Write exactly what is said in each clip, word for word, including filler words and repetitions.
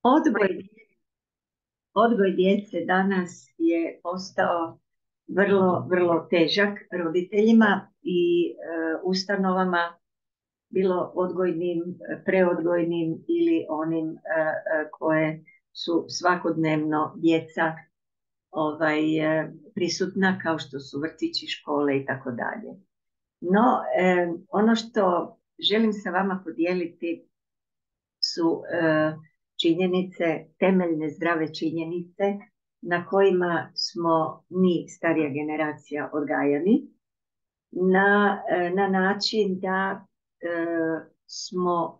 Odgoj, odgoj djece danas je postao vrlo, vrlo težak roditeljima i e, ustanovama, bilo odgojnim, preodgojnim ili onim e, e, koje su svakodnevno djeca ovaj, e, prisutna, kao što su vrtići, škole i tako dalje. No, e, ono što želim sa vama podijeliti su e, činjenice, temeljne zdrave činjenice na kojima smo mi, starija generacija, odgajani, na, e, na način da e, smo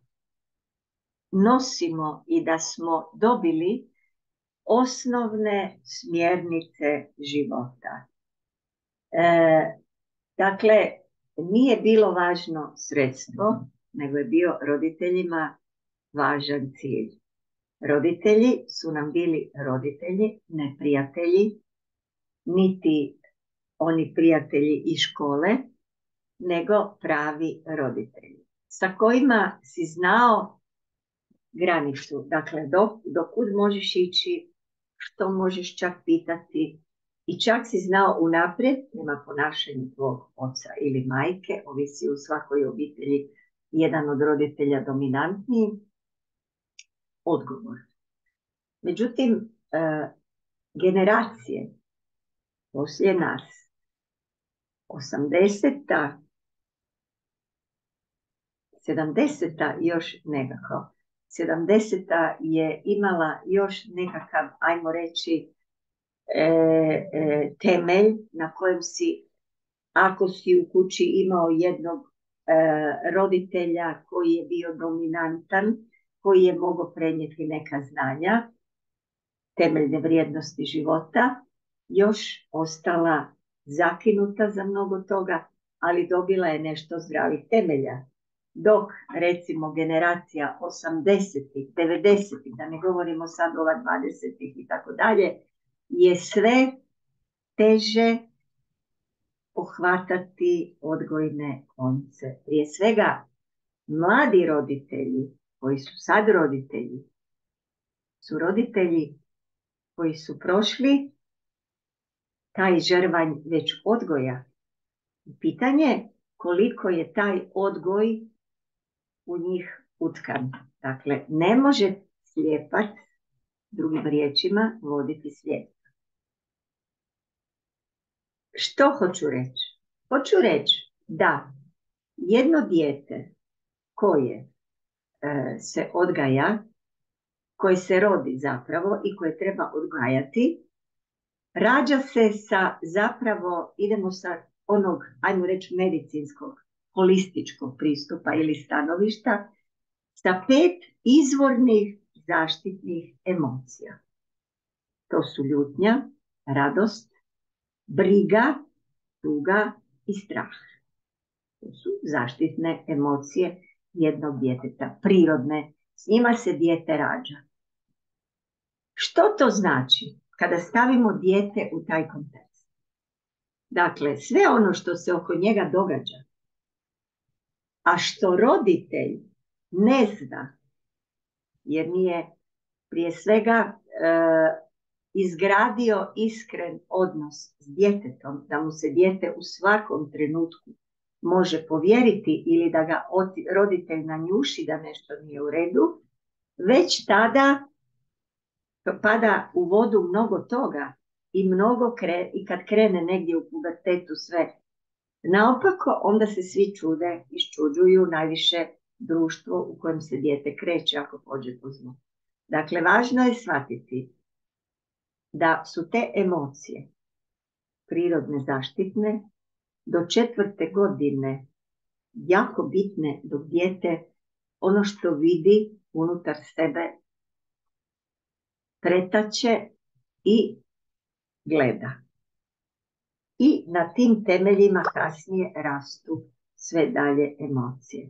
nosimo i da smo dobili osnovne smjernice života. E, dakle, nije bilo važno sredstvo, nego je bio roditeljima važan cilj. Roditelji su nam bili roditelji, ne prijatelji, niti oni prijatelji iz škole, nego pravi roditelji, sa kojima si znao granicu. Dakle, dok, dokud možeš ići, što možeš čak pitati, i čak si znao unaprijed, prema ponašanju tvog oca ili majke, ovisi u svakoj obitelji jedan od roditelja dominantniji, odgovor. Međutim, e, generacije poslije nas, osamdeseta, sedamdeseta još nekako, sedamdeseta je imala još nekakav, ajmo reći, e, e, temelj na kojem si, ako si u kući imao jednog e, roditelja koji je bio dominantan, koji je mogao prenijeti neka znanja, temeljne vrijednosti života, još ostala zakinuta za mnogo toga, ali dobila je nešto zdravih temelja. Dok, recimo, generacija osamdesetih, devedesetih, da ne govorimo sad ova dvadesetih i tako dalje, je sve teže pohvatati odgojne konce. Prije svega, mladi roditelji, koji su sad roditelji, su roditelji koji su prošli taj žrvanj već odgoja. Pitanje koliko je taj odgoj u njih utkan. Dakle, ne može slijepac, drugim riječima, voditi slijep. Što hoću reći? Hoću reći da jedno dijete koje e, se odgaja, koje se rodi zapravo i koje treba odgajati, rađa se sa zapravo, idemo sa onog, ajmo reći, medicinskog, holističkog pristupa ili stanovišta, sa pet izvornih zaštitnih emocija. To su ljutnja, radost, briga, tuga i strah. To su zaštitne emocije jednog djeteta, prirodne, s njima se dijete rađa. Što to znači kada stavimo dijete u taj kontekst? Dakle, sve ono što se oko njega događa, a što roditelj ne zna, jer nije prije svega e, izgradio iskren odnos s djetetom, da mu se dijete u svakom trenutku može povjeriti ili da ga roditelj nanjuši da nešto nije u redu, već tada pada u vodu mnogo toga i, mnogo kre, i kad krene negdje u pubertetu sve naopako, onda se svi čude, iščuđuju, najviše društvo u kojem se dijete kreće ako pođe po zlu. Dakle, važno je shvatiti da su te emocije prirodne, zaštitne, do četvrte godine jako bitne, dok dijete ono što vidi unutar sebe pretače i gleda. I na tim temeljima kasnije rastu sve dalje emocije.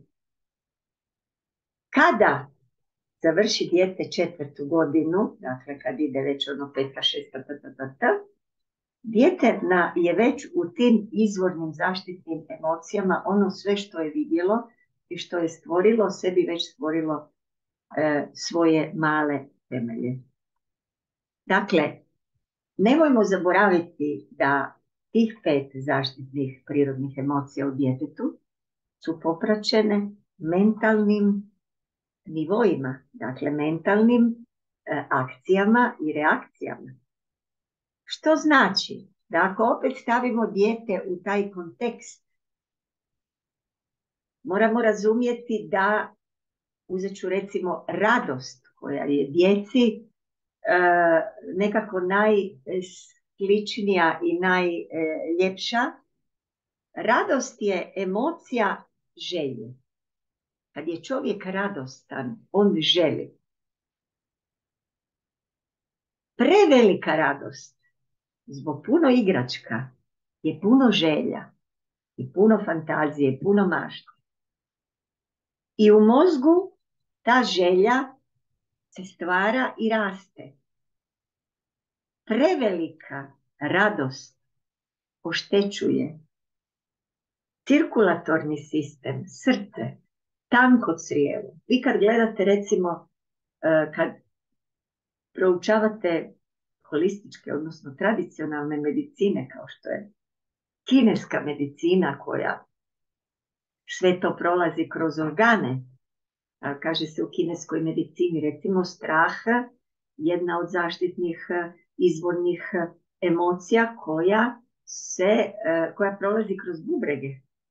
Kada završi dijete četvrtu godinu, dakle kad ide već ono peta, šesta, ta, dijete na, je već u tim izvornim zaštitnim emocijama, ono sve što je vidjelo i što je stvorilo, sebi već stvorilo e, svoje male temelje. Dakle, nemojmo zaboraviti da tih pet zaštitnih prirodnih emocija u djetetu su popraćene mentalnim nivoima, dakle mentalnim e, akcijama i reakcijama. Što znači da ako opet stavimo dijete u taj kontekst, moramo razumjeti da, uzet ću recimo radost koja je djeci e, nekako najsličnija i najljepša. Radost je emocija želje. Kad je čovjek radostan, on želi. Prevelika radost, zbog puno igračka, je puno želja i puno fantazije, puno mašta. I u mozgu ta želja se stvara i raste. Prevelika radost oštećuje cirkulatorni sistem, srce, tanko crijevo. Vi kad gledate recimo, kad proučavate holističke, odnosno tradicionalne medicine, kao što je kineska medicina koja sve to prolazi kroz organe, kaže se u kineskoj medicini, recimo strah, jedna od zaštitnih izvornih emocija koja, se, koja prolazi kroz bubrege.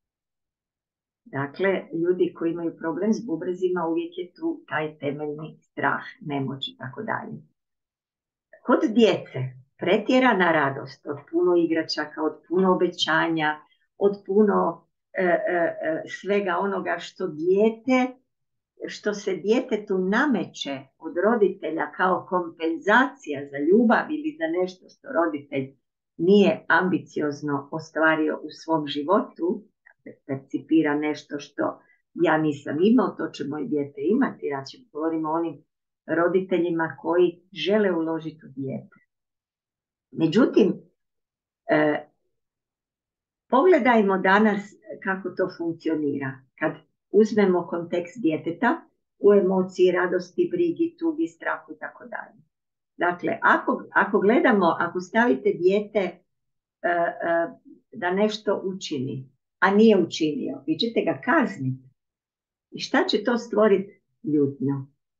Dakle, ljudi koji imaju problem s bubrezima, uvijek je tu taj temeljni strah, nemoć i tako dalje. Kod djece pretjerana radost od puno igračaka, od puno obećanja, od puno e, e, svega onoga što dijete, što se djetetu nameće od roditelja kao kompenzacija za ljubav ili za nešto što roditelj nije ambiciozno ostvario u svom životu, percipira nešto što ja nisam imao, to će moje dijete imati. Znači, govorimo o onim roditeljima koji žele uložiti u dijete. Međutim, e, pogledajmo danas kako to funkcionira. Kad uzmemo kontekst djeteta u emociji, radosti, brigi, tugi, strahu i tako dalje. Dakle, ako, ako gledamo, ako stavite dijete e, e, da nešto učini, a nije učinio, vi ćete ga kazniti. I šta će to stvoriti? Ljutnju.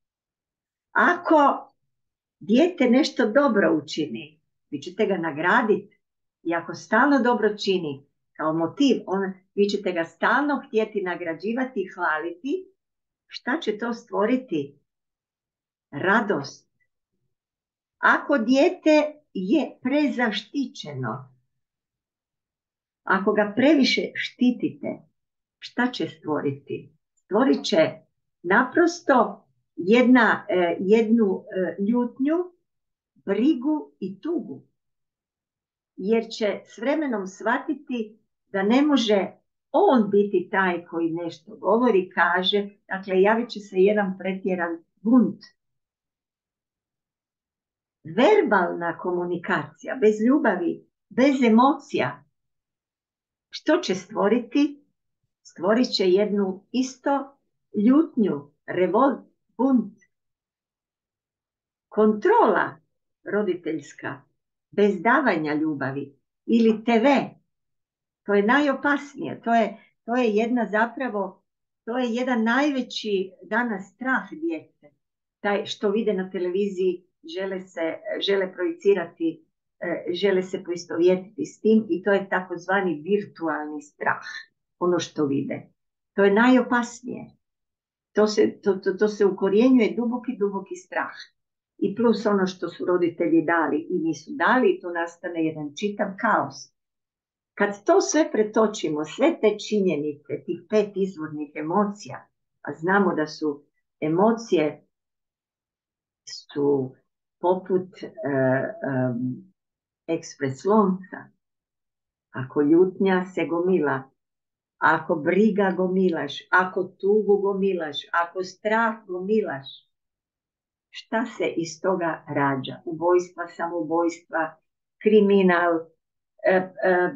Ako dijete nešto dobro učini, vi ćete ga nagraditi. I ako stalno dobro čini, kao motiv, on, vi ćete ga stalno htjeti nagrađivati i hvaliti. Šta će to stvoriti? Radost. Ako dijete je prezaštićeno, ako ga previše štitite, šta će stvoriti? Stvorit će naprosto jedna, eh, jednu eh, ljutnju, brigu i tugu. Jer će s vremenom shvatiti da ne može on biti taj koji nešto govori, kaže, dakle javit će se jedan pretjeran bunt. Verbalna komunikacija, bez ljubavi, bez emocija, što će stvoriti? Stvorit će jednu isto ljutnju, revolt, bunt. Kontrola roditeljska, bez davanja ljubavi, ili te ve, to je najopasnije, to je, to je jedna zapravo, to je jedan najveći danas strah djece. Taj što vide na televiziji, žele se, žele projicirati, žele se poistovjetiti s tim i to je takozvani virtualni strah, ono što vide. To je najopasnije. To se, to, to, to se ukorjenjuje duboki, duboki strah. I plus ono što su roditelji dali i nisu dali, to nastane jedan čitav kaos. Kad to sve pretočimo, sve te činjenice, tih pet izvornih emocija, a znamo da su emocije su poput uh, um, ekspres lonca. Ako ljutnja se gomila, ako briga gomilaš, ako tugu gomilaš, ako strah gomilaš, šta se iz toga rađa? Ubojstva, samoubojstva, kriminal, e, e, e,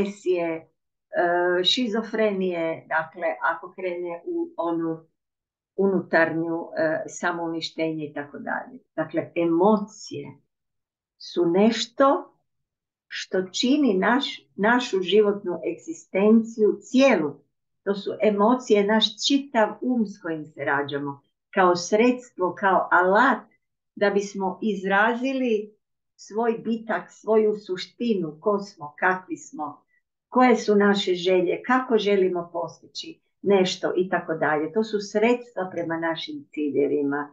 depresije, e, šizofrenije, dakle, ako krene u onu unutarnju e, samouništenje i tako dalje. Dakle, emocije su nešto što čini naš, našu životnu egzistenciju cijelu. To su emocije, naš čitav um s kojim se rađamo, kao sredstvo, kao alat da bismo izrazili svoj bitak, svoju suštinu, ko smo, kakvi smo, koje su naše želje, kako želimo postići nešto i tako dalje. To su sredstva prema našim ciljevima.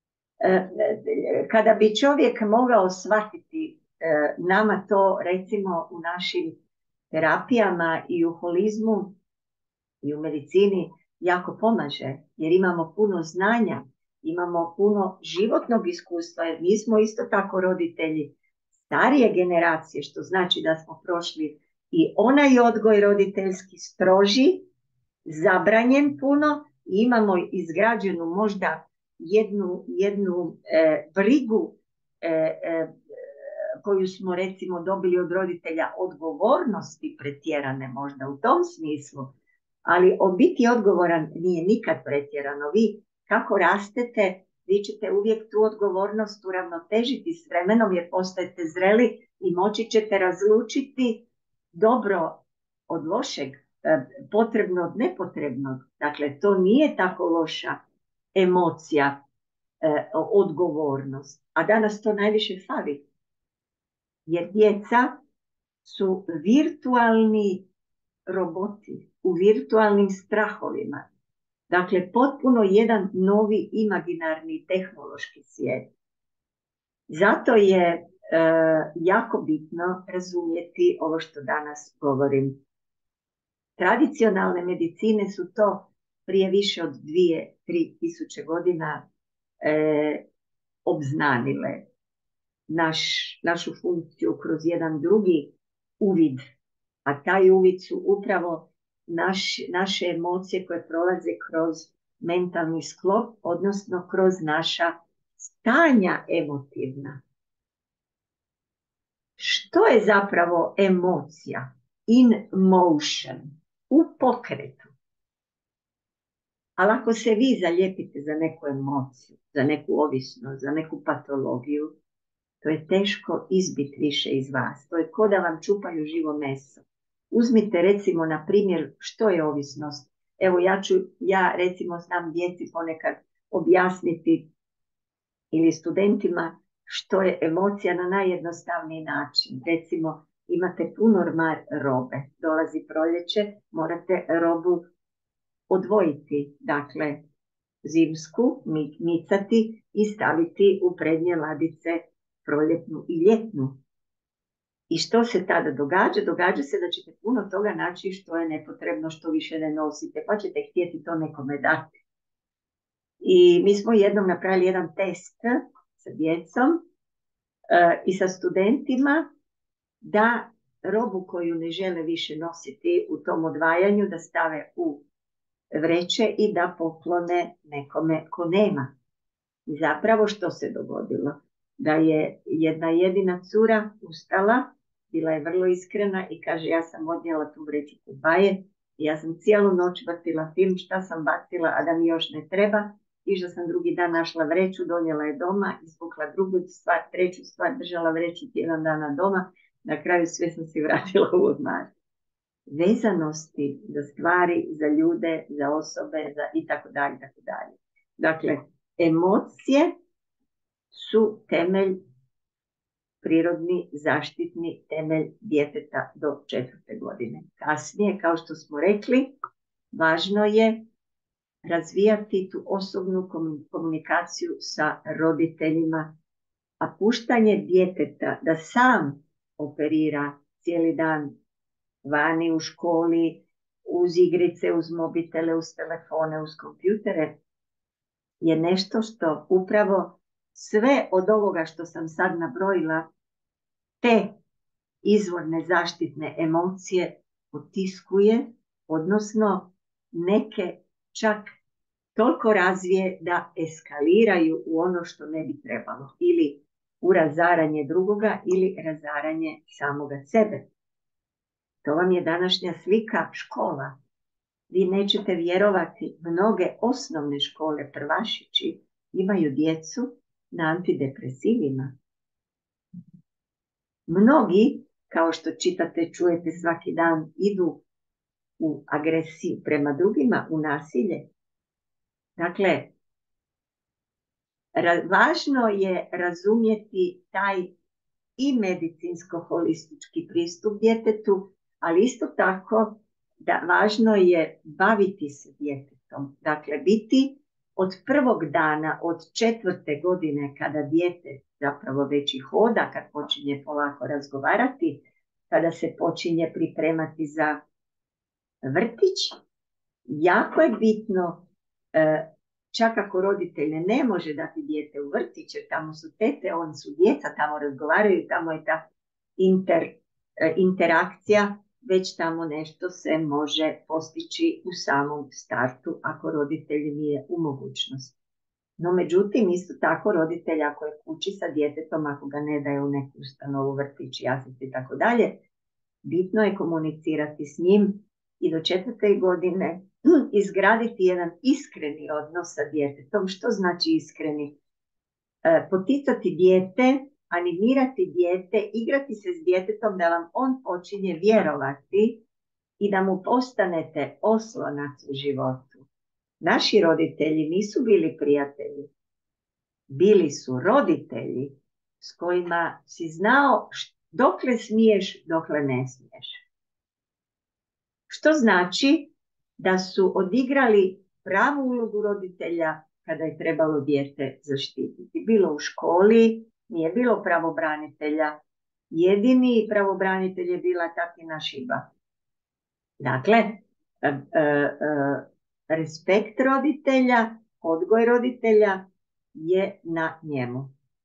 Kada bi čovjek mogao shvatiti, nama to recimo u našim terapijama i u holizmu i u medicini jako pomaže, jer imamo puno znanja, imamo puno životnog iskustva, jer mi smo isto tako roditelji starije generacije, što znači da smo prošli i onaj odgoj roditeljski stroži, zabranjen puno, i imamo izgrađenu možda jednu, jednu e, brigu e, e, koju smo recimo dobili od roditelja, odgovornosti pretjerane možda u tom smislu, ali biti odgovoran nije nikad pretjerano. Vi kako rastete, vi ćete uvijek tu odgovornost uravnotežiti s vremenom, jer postajete zreli i moći ćete razlučiti dobro od lošeg, potrebno od nepotrebnog. Dakle, to nije tako loša emocija, odgovornost. A danas to najviše fali. Jer djeca su virtualni roboti u virtualnim strahovima. Dakle, potpuno jedan novi imaginarni tehnološki svijet. Zato je e, jako bitno razumjeti ovo što danas govorim. Tradicionalne medicine su to prije više od dvije, tri tisuće godina e, obznanile. Naš, našu funkciju kroz jedan drugi uvid, a taj uvid su upravo naš, naše emocije koje prolaze kroz mentalni sklop, odnosno kroz naša stanja emotivna. Što je zapravo emocija? In motion, u pokretu. Ali ako se vi zalijepite za neku emociju, za neku ovisnost, za neku patologiju, to je teško izbiti više iz vas. To je ko da vam čupaju živo meso. Uzmite recimo na primjer što je ovisnost. Evo ja ću, ja recimo znam djeci ponekad objasniti ili studentima što je emocija na najjednostavniji način. Recimo imate pun ormar robe, dolazi proljeće, morate robu odvojiti, dakle zimsku micati i staviti u prednje ladice proljetnu i ljetnu. I što se tada događa? Događa se da ćete puno toga naći što je nepotrebno, što više ne nosite, pa ćete htjeti to nekome dati. I mi smo jednom napravili jedan test sa djecom uh, i sa studentima da robu koju ne žele više nositi u tom odvajanju da stave u vreće i da poklone nekome ko nema. I zapravo što se dogodilo? Da je jedna jedina cura ustala, bila je vrlo iskrena i kaže ja sam odnijela tu vreću kod baje i ja sam cijelu noć vrtila film šta sam bacila, a da mi još ne treba. Išla sam drugi dan, našla vreću, donijela je doma, izvukla drugu stvar, treću stvar, držala vreću tjedan dana doma, na kraju sve sam si vratila u ormar. Vezanosti za stvari, za ljude, za osobe, za i tako dalje, tako dalje. Dakle, emocije su temelj, prirodni zaštitni temelj djeteta do četvrte godine. Kasnije, kao što smo rekli, važno je razvijati tu osobnu komunikaciju sa roditeljima, a puštanje djeteta da sam operira cijeli dan vani, u školi, uz igrice, uz mobitele, uz telefone, uz kompjutere, je nešto što upravo sve od ovoga što sam sad nabrojila, te izvorne zaštitne emocije potiskuje, odnosno neke čak toliko razvije da eskaliraju u ono što ne bi trebalo, ili u razaranje drugoga ili razaranje samoga sebe. To vam je današnja slika škola. Vi nećete vjerovati, mnoge osnovne škole prvašići imaju djecu na antidepresivima. Mnogi, kao što čitate, čujete svaki dan, idu u agresiju prema drugima, u nasilje. Dakle, važno je razumjeti taj i medicinsko-holistički pristup djetetu, ali isto tako da važno je baviti se djetetom. Dakle, biti od prvog dana, od četvrte godine kada dijete zapravo već i hoda, kad počinje polako razgovarati, kada se počinje pripremati za vrtić, jako je bitno, čak ako roditelj ne može dati dijete u vrtić, jer tamo su tete, oni su djeca, tamo razgovaraju, tamo je ta inter, interakcija, već tamo nešto se može postići u samom startu ako roditelj nije u mogućnosti. No međutim, isto tako roditelj ako je kući sa djetetom, ako ga ne daje u neku ustanovu, vrtić, jaslice i tako dalje, bitno je komunicirati s njim i do četvrte godine izgraditi jedan iskreni odnos sa djetetom. Što znači iskreni? E, poticati dijete, animirati dijete, igrati se s djetetom da vam on počinje vjerovati i da mu postanete oslonac u životu. Naši roditelji nisu bili prijatelji, bili su roditelji s kojima si znao dokle smiješ, dokle ne smiješ. Što znači da su odigrali pravu ulogu roditelja kada je trebalo dijete zaštititi. Bilo u školi, nije bilo pravobranitelja. Jedini pravobranitelj je bila tatina šiba. Dakle, e, e, e, respekt roditelja, odgoj roditelja je na njemu.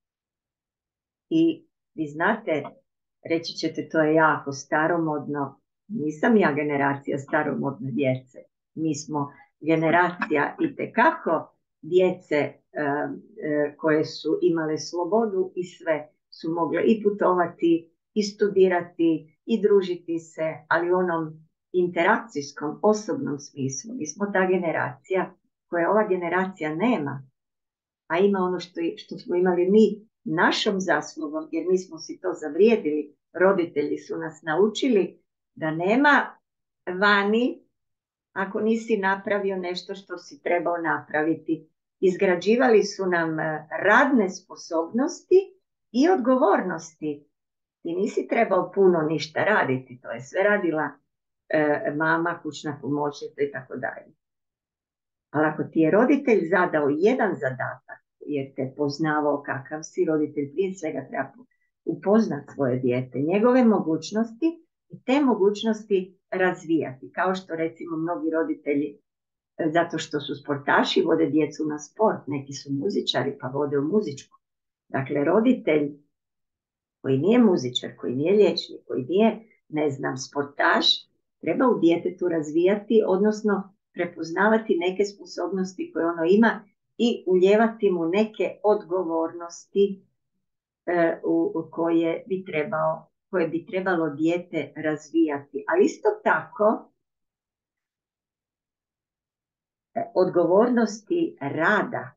I vi znate, reći ćete to je jako staromodno. Nisam ja generacija staromodne djece. Mi smo generacija itekako djece e, e, koje su imale slobodu i sve su mogle i putovati, i studirati, i družiti se, ali u onom interakcijskom, osobnom smislu. Mi smo ta generacija koja ova generacija nema, a ima ono što, što smo imali mi našom zaslugom, jer mi smo si to zavrijedili. Roditelji su nas naučili da nema vani ako nisi napravio nešto što si trebao napraviti. Izgrađivali su nam radne sposobnosti i odgovornosti. Ti nisi trebao puno ništa raditi, to je sve radila e, mama, kućna pomoćnica i tako dalje. Ali ako ti je roditelj zadao jedan zadatak, jer te poznavao kakav si, roditelj prije svega treba upoznati svoje dijete, njegove mogućnosti i te mogućnosti razvijati. Kao što recimo mnogi roditelji, zato što su sportaši, vode djecu na sport, neki su muzičari pa vode u muzičku. Dakle, roditelj koji nije muzičar, koji nije liječnik, koji nije, ne znam, sportaš, treba u djetetu razvijati, odnosno prepoznavati neke sposobnosti koje ono ima i uljevati mu neke odgovornosti e, u, u koje bi trebao, koje bi trebalo dijete razvijati. Ali isto tako e, odgovornosti rada.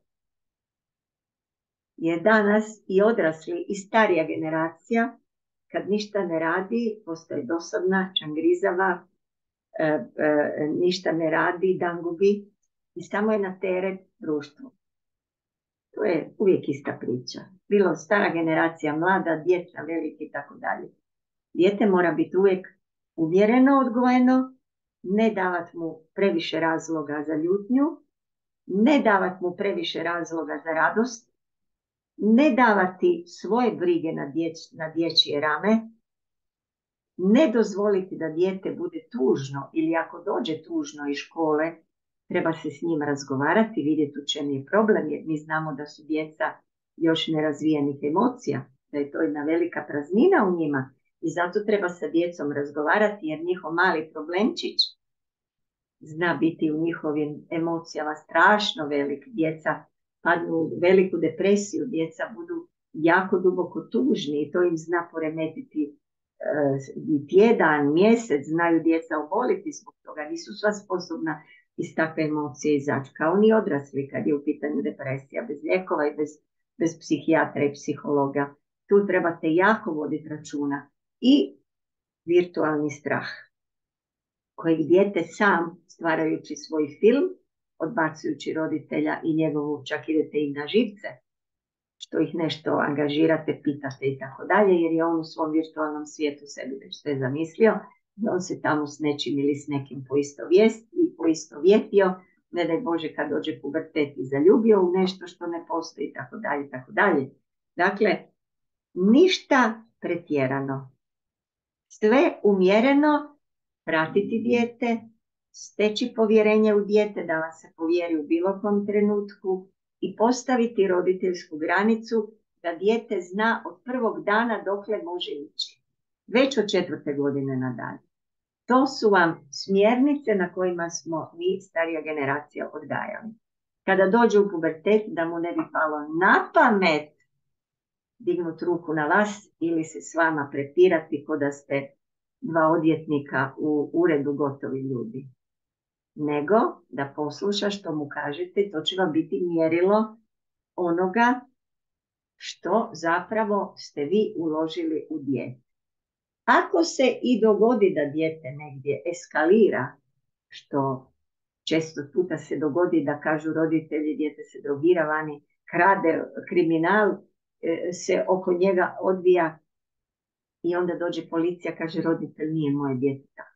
Jer danas i odrasli i starija generacija, kad ništa ne radi, postaje dosadna, čangrizava, e, e, ništa ne radi, dangubi i samo je na teret društvu. To je uvijek ista priča. Bilo stara generacija, mlada, djeca, veliki i tako dalje. Dijete mora biti uvijek umjereno odgojeno, ne davati mu previše razloga za ljutnju, ne davati mu previše razloga za radost, ne davati svoje brige na, dječ, na dječje rame, ne dozvoliti da dijete bude tužno ili ako dođe tužno iz škole, treba se s njim razgovarati, vidjeti u čem je problem, jer mi znamo da su djeca još nerazvijenih emocija, da je to jedna velika praznina u njima i zato treba sa djecom razgovarati jer njihov mali problemčić zna biti u njihovim emocijama strašno velik. Djeca padnu u veliku depresiju, djeca budu jako duboko tužni i to im zna poremetiti tjedan, mjesec znaju djeca oboliti zbog toga, nisu sva sposobna iz takve emocije izaći, kao ni odrasli kad je u pitanju depresija, bez lijekova i bez, bez psihijatra i psihologa. Tu trebate jako voditi računa. I virtualni strah, kojeg dijete sam, stvarajući svoj film, odbacujući roditelja i njegovu, čak idete i na živce, što ih nešto angažirate, pitate i tako dalje, jer je on u svom virtualnom svijetu sebi već sve zamislio, da on se tamo s nečim ili s nekim poistovjetio, ne daj Bože kad dođe pubertet i zaljubio u nešto što ne postoji i tako dalje, i tako dalje. Dakle, ništa pretjerano. Sve umjereno, pratiti dijete, steći povjerenje u dijete, da vam se povjeri u bilo kom trenutku i postaviti roditeljsku granicu da dijete zna od prvog dana dokle može ići. Već od četvrte godine nadalje. To su vam smjernice na kojima smo mi, starija generacija, odgajali. Kada dođe u pubertet, da mu ne bi palo na pamet dignuti ruku na vas ili se s vama prepirati ko da ste dva odvjetnika u uredu gotovi ljudi. Nego da posluša što mu kažete, to će vam biti mjerilo onoga što zapravo ste vi uložili u dijete. Ako se i dogodi da dijete negdje eskalira, što često puta se dogodi da kažu roditelji, dijete se drogira vani, krade, kriminal se oko njega odvija i onda dođe policija, kaže roditelj nije moje dijete tako.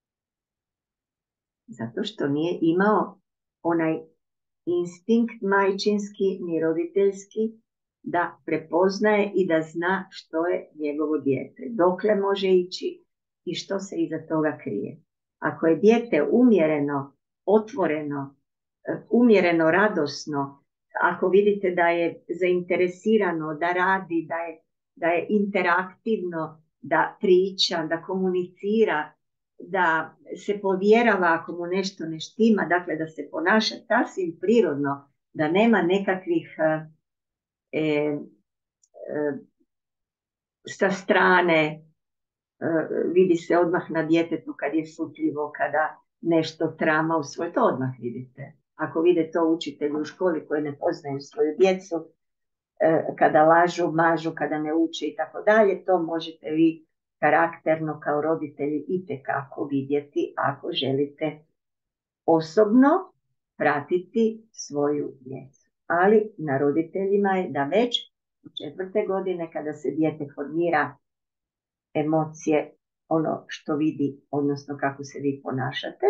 Zato što nije imao onaj instinkt majčinski ni roditeljski da prepoznaje i da zna što je njegovo dijete, dokle može ići i što se iza toga krije. Ako je dijete umjereno, otvoreno, umjereno, radosno, ako vidite da je zainteresirano, da radi, da je, da je interaktivno, da priča, da komunicira, da se povjerava ako mu nešto ne štima, dakle da se ponaša sasvim prirodno, da nema nekakvih e, e, sa strane, e, vidi se odmah na djetetu kad je šutljivo, kada nešto trama u svoj, to odmah vidite. Ako vide to učitelji u školi koji ne poznaju svoju djecu, e, kada lažu, mažu, kada ne uče i tako dalje, to možete vi karakterno kao roditelji itekako vidjeti ako želite osobno pratiti svoju djecu. Ali na roditeljima je da već u četvrte godine kada se dijete formira emocije, ono što vidi, odnosno kako se vi ponašate,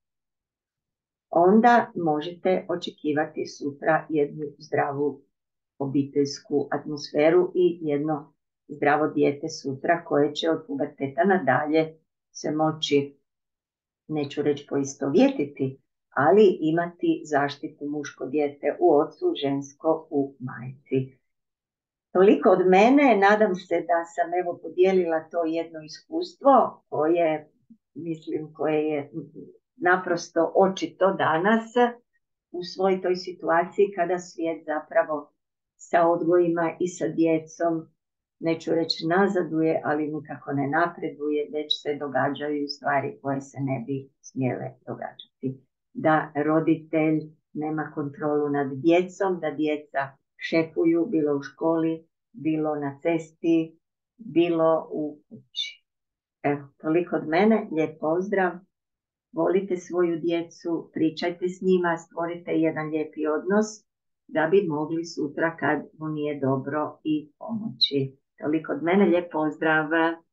onda možete očekivati sutra jednu zdravu obiteljsku atmosferu i jedno zdravo dijete sutra koje će od puberteta nadalje se moći, neću reći poistovjetiti, ali imati zaštitu muško dijete u ocu, žensko u majci. Toliko od mene, nadam se da sam evo podijelila to jedno iskustvo koje, mislim, koje je naprosto očito danas u svoj toj situaciji kada svijet zapravo sa odgojima i sa djecom, neću reći nazaduje, ali nikako ne napreduje, već se događaju stvari koje se ne bi smjele događati. Da roditelj nema kontrolu nad djecom, da djeca šepuju bilo u školi, bilo na cesti, bilo u kući. Evo, toliko od mene, lijep pozdrav, volite svoju djecu, pričajte s njima, stvorite jedan lijepi odnos da bi mogli sutra kad mu nije dobro i pomoći. Toliko od mene, lijep pozdrav.